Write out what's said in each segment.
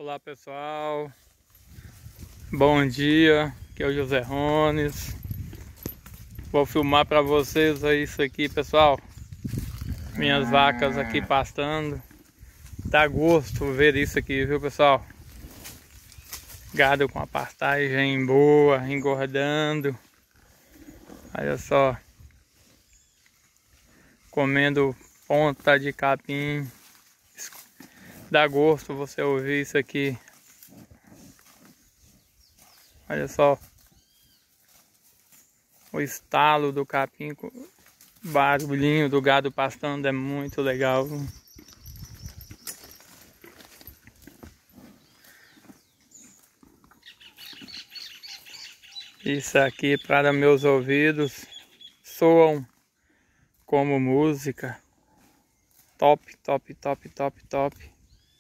Olá pessoal, bom dia, aqui é o José Rones. Vou filmar para vocês aí isso aqui, pessoal. Minhas vacas aqui pastando. Dá gosto ver isso aqui, viu pessoal? Gado com a pastagem boa, engordando. Olha só, comendo ponta de capim. Dá gosto você ouvir isso aqui. Olha só o estalo do capim, o barulhinho do gado pastando é muito legal. Isso aqui para meus ouvidos soam como música. Top, top, top, top, top.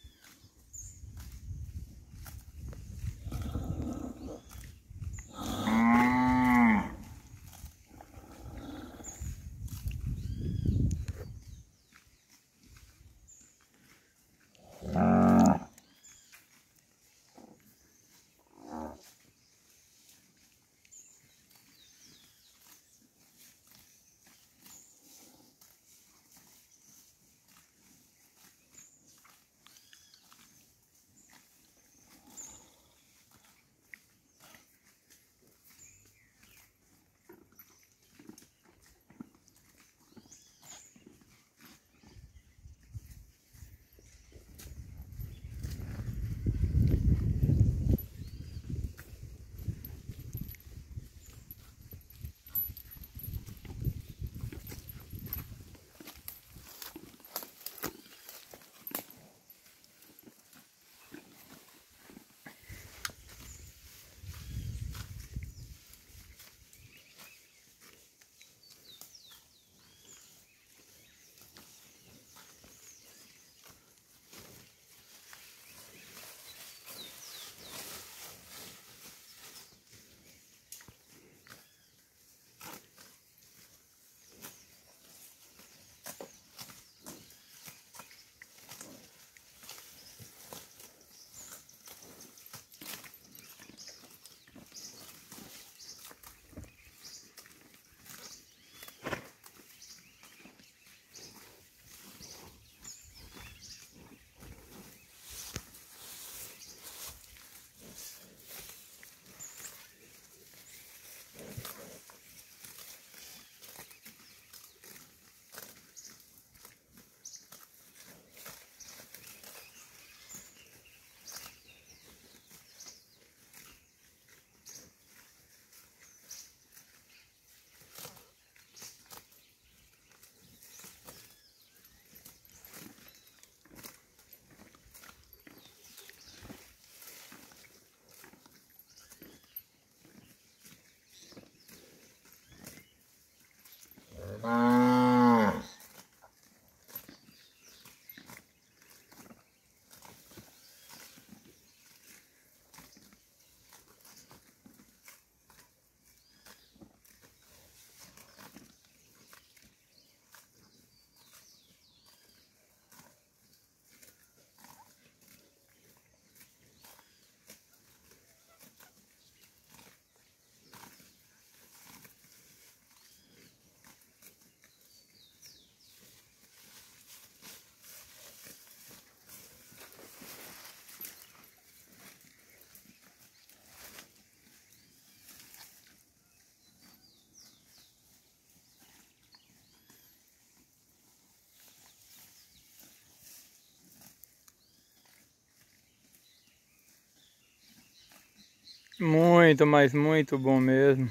Muito, mas muito bom mesmo.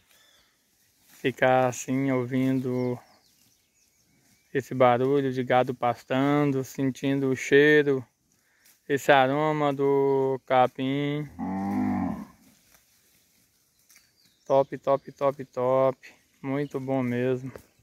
Ficar assim ouvindo esse barulho de gado pastando, sentindo o cheiro, esse aroma do capim. Top, top, top, top. Muito bom mesmo.